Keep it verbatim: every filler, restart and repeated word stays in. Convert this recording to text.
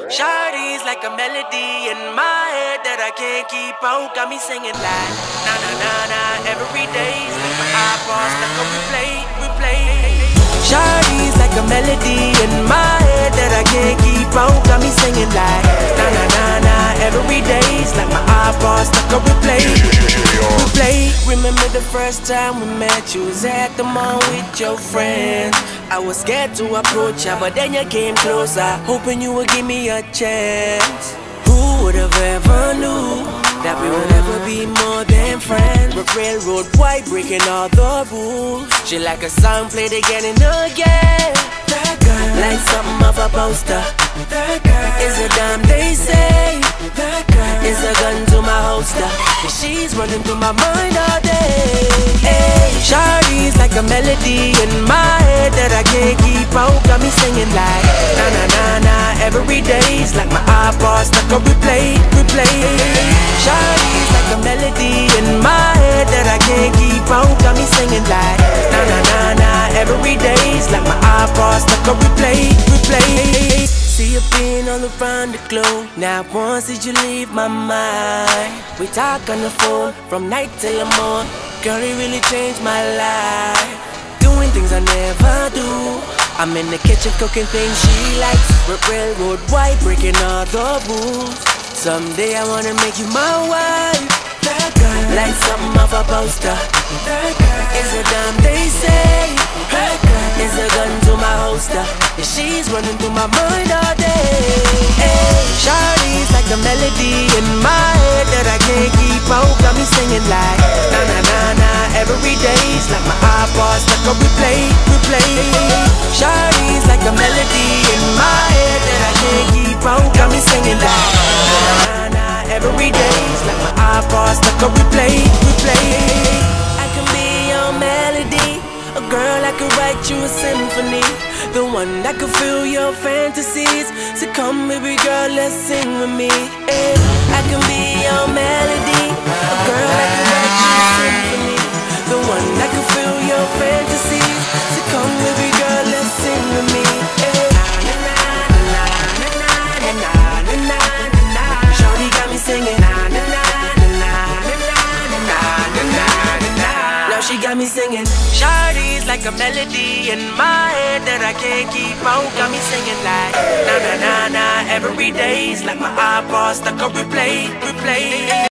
Shawty's like a melody in my head that I can't keep out. Got me singing like na na na na every day's like my iPod stuck on replay, replay. Shawty's like a melody in my head that I can't keep out. Got me singing like na na na na every day's like my iPod stuck on replay, replay. Remember the first time we met? You was at the mall with your friends. I was scared to approach ya, but then you came closer, hoping you would give me a chance. Who would have ever knew that we would ever be more than friends? We're railroad white, breaking all the rules. She like a song played again and again. That girl, like something off a poster. That girl is a dime, they say. That girl is a gun to my holster, and she's running through my mind all day. Hey, Shawty's like a melody in my head that I can't keep out. Got me singing like na na na na every day's like my iPod stuck on replay, replay. Shawty's like a melody in my head that I can't keep out. Got me singing like na na na na every day's like my iPod stuck on replay, replay. See you being all around the globe. Not once did you leave my mind. We talk on the phone from night till the morning. Girl, it really changed my life. Doing things I never do. I'm in the kitchen cooking things she likes. We're railroad white, breaking all the rules. Someday I wanna make you my wife. That girl, like something off a poster. That girl is a dime, they say. That girl is a gun to my holster, and she's running through my mind all day. Hey, Shawty's like a melody in my head that I can't keep out. Got me singing like na na na na every day's like my iPod stuck on replay, replay. Shawty's like a melody in my head that I can't keep out. Got me singing like na na na every day's like my iPod stuck on replay, replay. I can be your melody, a girl I could write you a symphony, the one that could fill your fantasies. So come baby girl, let's sing with me. Yeah. I can be your melody, a girl I could write you a symphony, the one that could fill your fantasies. So come baby girl, let's sing with me. Yeah. Shawty got me singing na na na na na na na. Now she got me singing. Shawty's like a melody in my head that I can't keep out. Got me singing like na na na na every day's like my iPod stuck on replay, replay.